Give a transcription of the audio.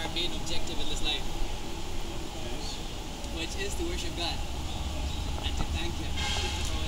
our main objective in this life, which is to worship God and to thank Him.